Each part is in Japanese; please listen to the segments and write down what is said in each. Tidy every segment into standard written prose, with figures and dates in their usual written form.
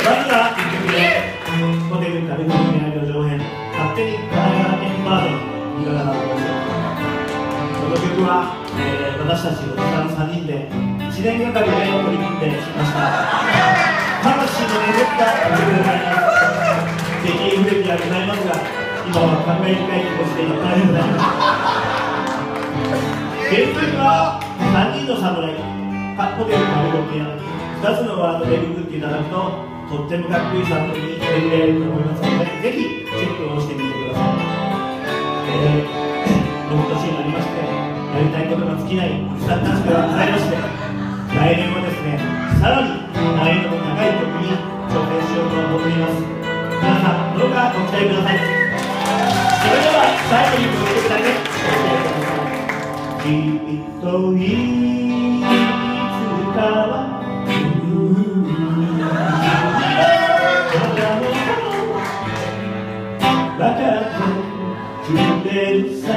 ずは1曲目、ホテルカリフォルニア旅上編、勝手に神奈川県バージョン、いかがだったでしょうか。この曲は、私たちおじさん3人で1年がかりで取り組んできました。魂の眠った曲でございます。激変不歴はございますが、今は考え深い気持ちでいっぱいでございます。原曲は3人の侍、ホテルカリフォルニア、2つのワードでググっていただくととってもかっこいいサウンドに巡り合えると思いますので、ぜひチェックをしてみてください。この年になりまして、やりたいことが尽きないおじさんたちではございまして、来年はですね、さらに難易度の高い曲に挑戦しようと思っています。皆さんどうかご期待ください。それでは最後にこの曲だけお聴きください。きっといつかは分かってくれるさ。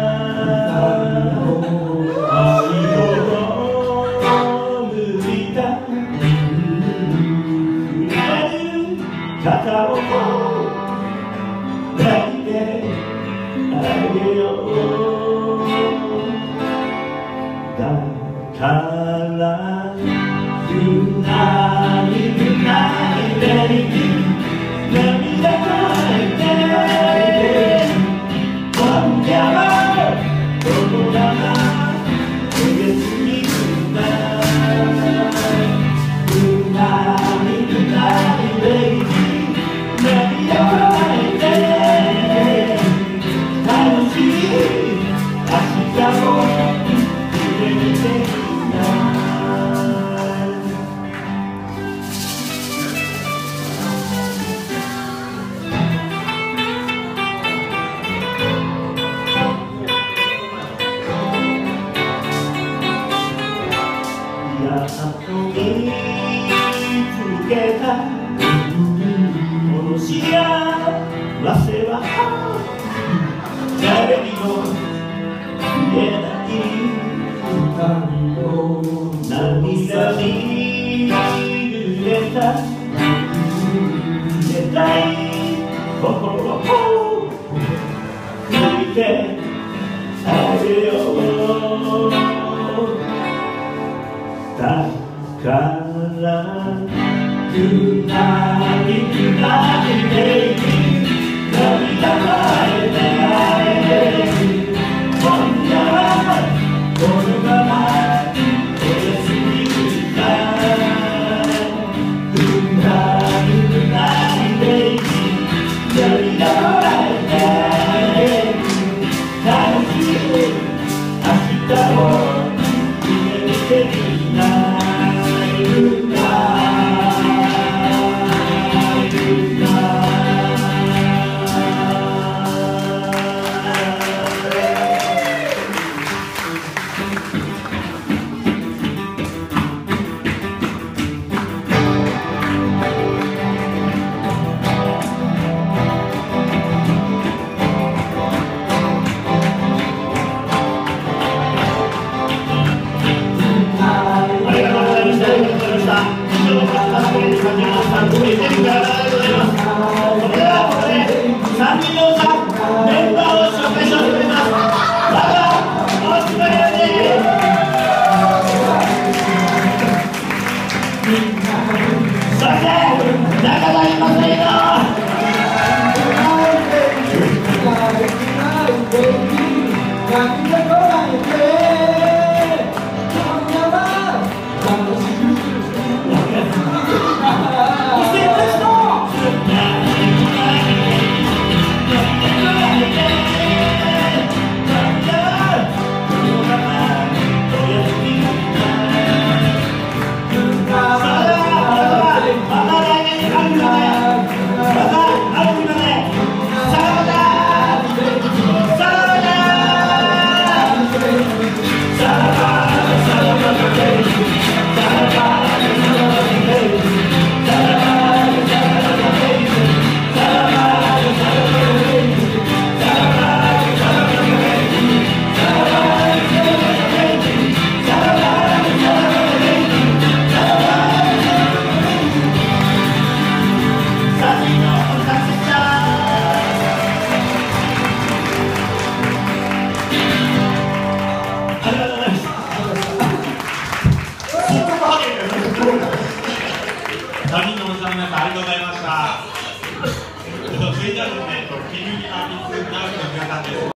肩を抱いてあげよう。だからゆないゆないで涙かいて今夜はどこだなおやすみなゆないゆないで涙かいて楽しい明日を夢見ていない。やっと見つけたこの幸せは誰にも言えない涙に濡れた冷たい心を拭いてあげよう。だからゆないゆないで涙がえて今夜はこのままおやすみなゆないゆないで涙がえて楽しい明日を夢見てみないまた来年とうございました。続いてはですね、ケニーアーティストクラブの皆さんです。